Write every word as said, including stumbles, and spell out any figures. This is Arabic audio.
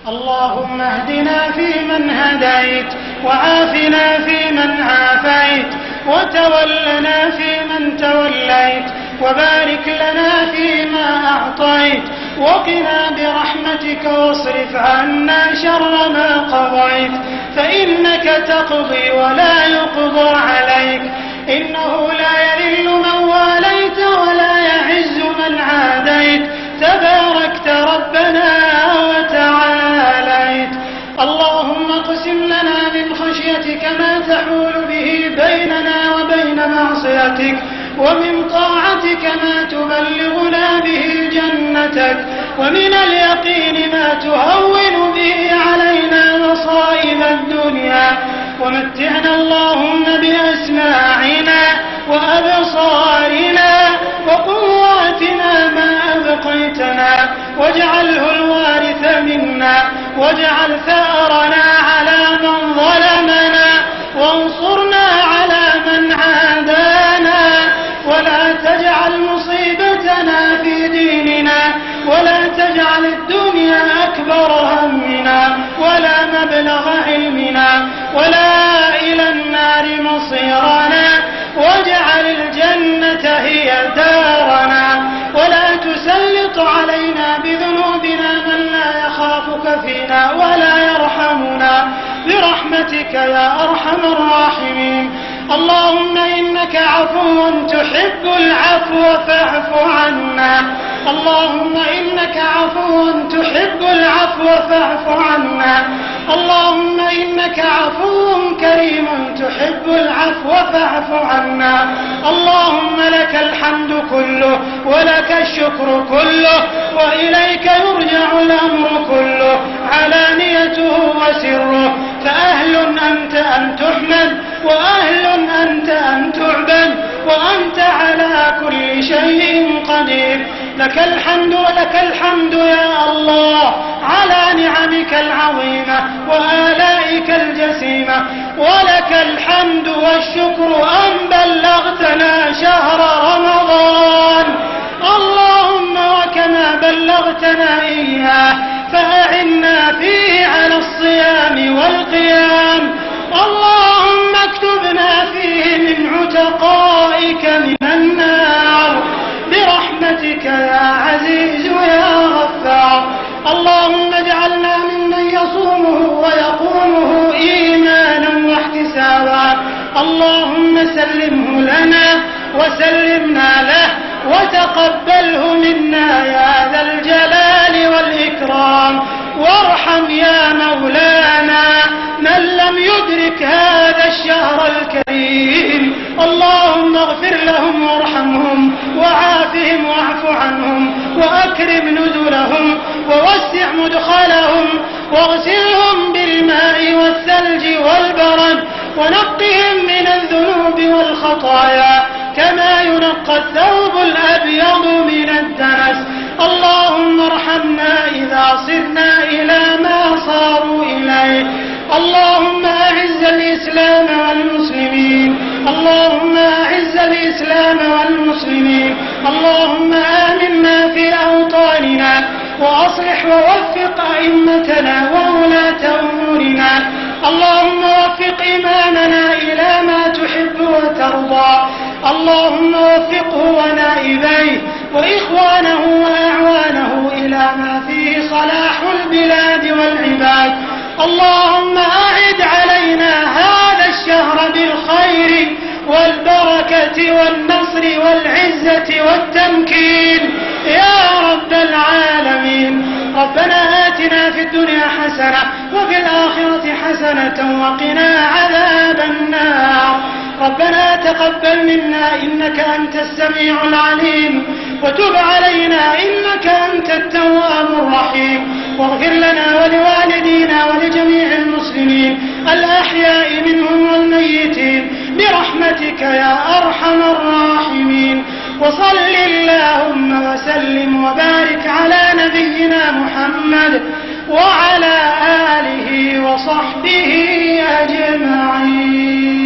اللهم اهدنا فيمن هديت، وعافنا فيمن عافيت، وتولنا فيمن توليت، وبارك لنا فيما أعطيت، وقنا برحمتك واصرف عنا شر ما قضيت، فإنك تقضي ولا يقضى عليك، إنه لا يذل من واليت ولا يعز من عاديت، تباركت ربنا وتعاليت. اللهم اقسم لنا من خشيتك ما تحول به بيننا وبين معصيتك، ومن طاعتك ما تبلغنا به جنتك، ومن اليقين ما تهون به علينا مصائب الدنيا، ومتعنا اللهم بأسماعنا وأبصارنا وقواتنا ما أبقيتنا، واجعله الوارث منا، واجعل ثأرنا على من ظلمنا، وانصرنا على من عادانا، ولا تجعل مصيبتنا في ديننا، ولا تجعل الدنيا أكبر همنا، ولا مبلغ علمنا، ولا إلى النار مصيرنا، واجعل الجنة هي دارنا، ولا تسلط علينا بذنوبنا من لا يخافك فينا ولا يرحمنا، برحمتك يا أرحم الراحمين. اللهم إنك عفو تحب العفو فاعف عنا، اللهم إنك عفو تحب العفو فاعف عنا، اللهم إنك عفو كريم تحب العفو فاعف عنا. اللهم لك الحمد كله، ولك الشكر كله، وإليك يرجع الأمر كله، علانيته وسره، فأهل أنت أن تحمد، وأهل أنت أن تعبد، وأنت على كل شيء قدير. لك الحمد ولك الحمد يا الله على نعمك العظيمة وآلائك الجسيمة، ولك الحمد والشكر أن بلغتنا شهر رمضان. اللهم وكما بلغتنا إياه فأعنا فيه على الصيام والقيام. اللهم اكتبنا فيه من عتقائك من النار برحمتك يا عزيز يا غفار. اللهم اجعلنا ممن يصومه ويقومه إيمانا واحتسابا. اللهم سلمه لنا وسلمنا له، وتقبله منا يا ذا الجلال والإكرام. وارحم يا مولانا من لم يدرك هذا الشهر الكريم. اللهم اغفر لهم وارحمهم وعافهم واعف عنهم، وأكرم نزلهم ووسع مدخلهم، واغسلهم بالماء والثلج والبرد، ونقهم من الذنوب والخطايا كما ينقى الثوب الأبيض من الدنس. اللهم ارحمنا إذا صرنا إلى ما صاروا إليه. اللهم أعز الإسلام والمسلمين، اللهم أعز الإسلام والمسلمين. اللهم آمنا في أوطاننا، وأصلح ووفق أئمتنا وولاة أمورنا. اللهم وفق إمامنا إلى ما تحب وترضى. اللهم وفقه ونائبيه وإخوانه وأعوانه إلى ما فيه صلاح البلاد والعباد. اللهم أعد علينا هذا الشهر بالخير والبركة والنصر والعزة والتمكين يا رب العالمين. ربنا آتنا في الدنيا حسنة وفي الآخرة حسنة وقنا عذاب النار. ربنا تقبل منا إنك أنت السميع العليم، وتب علينا إنك أنت التواب الرحيم. واغفر لنا ولوالدينا ولجميع المسلمين الأحياء منهم والميتين برحمتك يا أرحم الراحمين. وصل اللهم وسلم وبارك على نبينا محمد وعلى آله وصحبه أجمعين.